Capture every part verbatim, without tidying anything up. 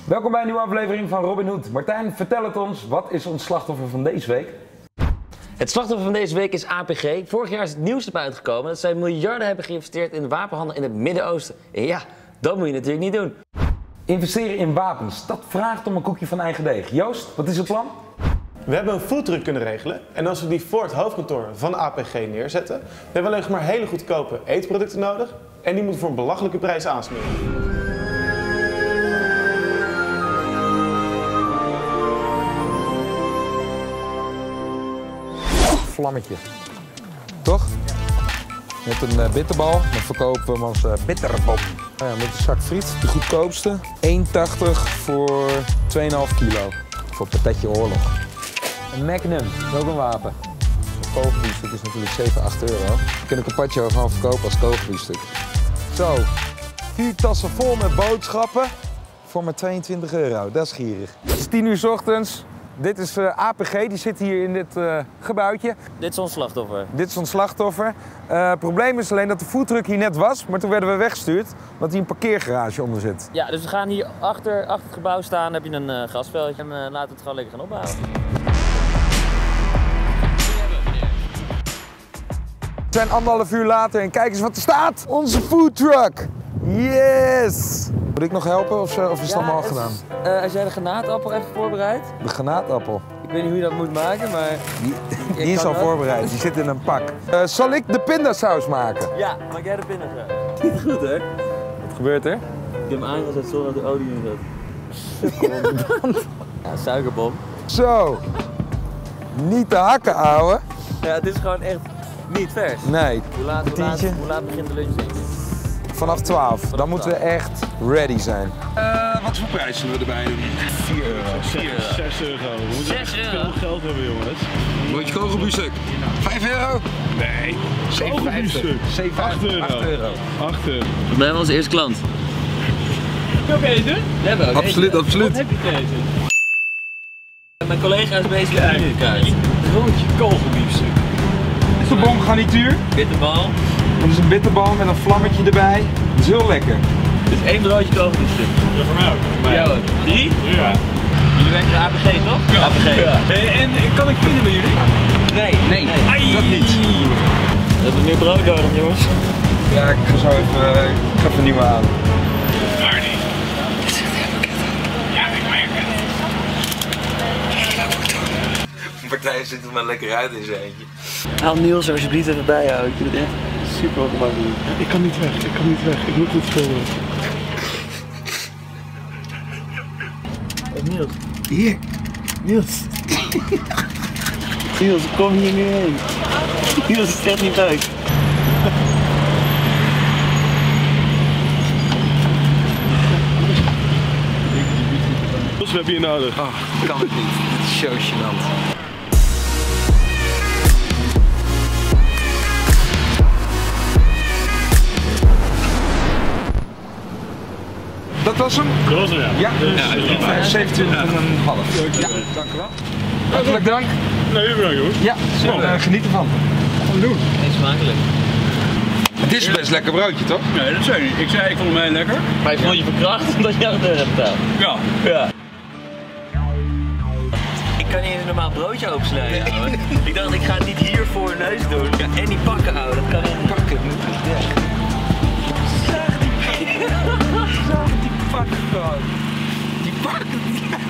Welkom bij een nieuwe aflevering van Robin Hood. Martijn, vertel het ons, wat is ons slachtoffer van deze week? Het slachtoffer van deze week is A P G. Vorig jaar is het nieuws erbij uitgekomen dat zij miljarden hebben geïnvesteerd in de wapenhandel in het Midden-Oosten. En ja, dat moet je natuurlijk niet doen. Investeren in wapens, dat vraagt om een koekje van eigen deeg. Joost, wat is het plan? We hebben een foodtruck kunnen regelen en als we die voor het hoofdkantoor van A P G neerzetten, dan hebben we alleen maar hele goedkope eetproducten nodig en die moeten voor een belachelijke prijs aansmeren. Vlammetje. Toch? Met een uh, bitterbal, dan verkopen we hem als uh, bitterbom. Nou ja, met een zak friet, de goedkoopste. één tachtig voor twee komma vijf kilo. Voor patatje oorlog. Een Magnum, dat is ook een wapen. Een kogelbiefstuk is natuurlijk zeven, acht euro. We kunnen een carpaccio gewoon verkopen als kogelbiefstuk. Zo, vier tassen vol met boodschappen voor maar tweeëntwintig euro. Dat is gierig. Het is tien uur 's ochtends. Dit is uh, A P G, die zit hier in dit uh, gebouwtje. Dit is ons slachtoffer. Dit is ons slachtoffer. Uh, het probleem is alleen dat de foodtruck hier net was, maar toen werden we weggestuurd omdat hier een parkeergarage onder zit. Ja, dus we gaan hier achter, achter het gebouw staan, dan heb je een uh, gasveldje en uh, laten we het gewoon lekker gaan opbouwen. We zijn anderhalf uur later en kijk eens wat er staat! Onze foodtruck! Yes! Moet ik nog helpen of, of is het ja, allemaal al het gedaan? Is, uh, als jij de granaatappel even voorbereidt. De granaatappel. Ik weet niet hoe je dat moet maken, maar... Die, die is al dat. voorbereid, die zit in een pak. Uh, zal ik de pindasaus maken? Ja, maak jij de pindasaus. Niet goed, hè? Wat gebeurt er? Ik heb hem aangezet zonder dat de olie in zat. Ja, suikerbom. Zo. Niet te hakken, ouwe. Ja, het is gewoon echt niet vers. Nee. Hoe laat, hoe laat, hoe laat begint de lunch, denk je? Vanaf twaalf. Vanaf dan moeten we echt ready zijn. Uh, wat voor prijs zullen we erbij doen? vier euro. zes euro. We moeten echt veel geld hebben, jongens. Broodje kogelbiefstuk. vijf euro? Nee. Kogelbiefstuk. acht euro. acht euro. acht euro. We blijven onze eerste klant. Heb je ook eten? We hebben ook absoluut, eten. absoluut. Wat heb je te eten? Mijn collega is bezig met de kaart. Broodje kogelbiefstuk. Dit is de bomgarnituur. Bitterbal. Dat is een bitterbal met een vlammetje erbij. Dat is heel lekker. Dus één broodje kogelbiefstuk. Ja, voor mij ook. Voor jou ook. Drie? Ja. Jullie werken bij A P G, toch? Ja. A P G. Ja. En, en kan ik pinnen bij jullie? Nee. Nee, nee. dat niet. We hebben nu brood nodig, jongens. Ja, ik ga zo even, uh, ik ga even een nieuwe aan. Hardy. Ja, ik merk het. Martijn ziet er maar lekker uit in zijn eentje. Haal Niels alsjeblieft even bij jou. Ik vind het echt super ongemakkelijk. Ik kan niet weg, ik kan niet weg. Ik moet dit filmen. Hey, Niels. Hier. Niels. Niels, kom hier nu heen. Niels, het is echt niet leuk. Dus we hebben je nodig. Oh, kan het niet. Dit is zo gênant. Dat was hem? Dat was hem, ja. Ja, Ja, zevenentwintig en een half. Ja, dank u wel. Hartelijk dank. Nee, bedankt hoor. Ja, uh, geniet ervan. Gaan we doen. Eet smakelijk. Het is best lekker broodje, toch? Nee, dat zei ik niet. Ik zei ik vond hem heel lekker. Maar je vond je verkracht omdat je acht euro hebt betaald. Ja. Ja. Ik kan niet eens een normaal broodje opensnijden, nee. Ouwe. Ik dacht, ik ga het niet hier voor een neus doen. Ja, en die pakken, ouwe. Dat kan niet. Pakken, moet ik weg. Zag die pakken. Zag die pakken gewoon. Die pakken.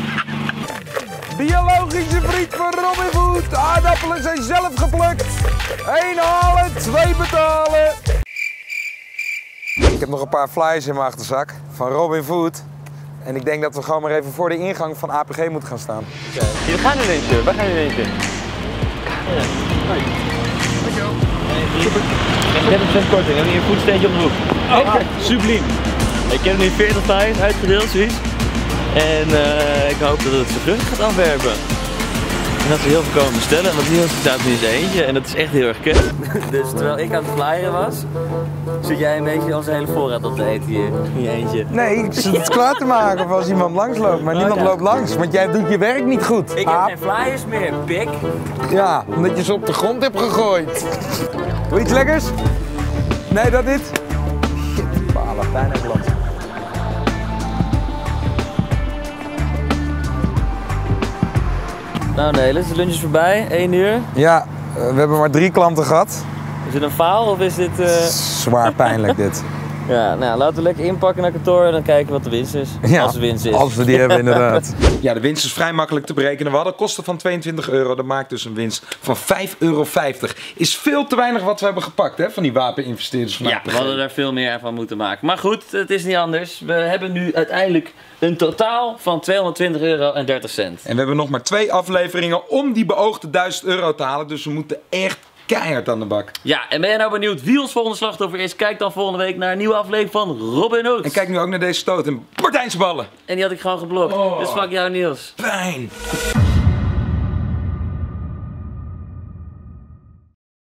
Biologische vriend van Robin Hood. Aardappelen zijn zelf geplukt. Eén halen, twee betalen. Ik heb nog een paar flyers in mijn achterzak van Robin Hood. En ik denk dat we gewoon maar even voor de ingang van A P G moeten gaan staan. Okay. We gaan in eentje. Waar gaan we in eentje? Ja. Hoi. Dankjewel. Hey, super. dertig procent korting. We hebben hier een voetsteentje op de hoek. Oké, okay. Subliem. Ik heb nu veertig flyers uitgedeeld, zoiets. En uh, ik hoop dat het zijn vrucht gaat afwerpen. En dat we heel veel komen bestellen, want Niels staat nu in zijn eentje en dat is echt heel erg kut. Dus terwijl ik aan het flyeren was, zit jij een beetje onze hele voorraad op te eten hier in je eentje. Nee, ik zit het klaar te maken voor als iemand langs loopt, maar niemand loopt langs, want jij doet je werk niet goed. Ik heb geen flyers meer, pik. Ja, omdat je ze op de grond hebt gegooid. Wil je iets lekkers? Nee, dat niet? Shit, palen, bijna glad. Nou nee, de lunch is voorbij, één uur. Ja, we hebben maar drie klanten gehad. Is dit een faal of is dit... Uh... Zwaar pijnlijk dit. Ja, nou laten we lekker inpakken naar kantoor en dan kijken wat de winst is. Ja, als de winst is. Als we die hebben inderdaad. Ja, de winst is vrij makkelijk te berekenen. We hadden kosten van tweeëntwintig euro. Dat maakt dus een winst van vijf euro vijftig. Is veel te weinig wat we hebben gepakt hè, van die wapeninvesteerders van Ja, we hadden daar veel meer van moeten maken. Maar goed, het is niet anders. We hebben nu uiteindelijk een totaal van tweehonderdtwintig euro en dertig cent. En we hebben nog maar twee afleveringen om die beoogde duizend euro te halen. Dus we moeten echt keihard aan de bak. Ja, en ben je nou benieuwd wie ons volgende slachtoffer is? Kijk dan volgende week naar een nieuwe aflevering van Robin Hood. En kijk nu ook naar deze stoot en Martijnse ballen. En die had ik gewoon geblokt. Oh. Dus fuck jou Niels. Pijn.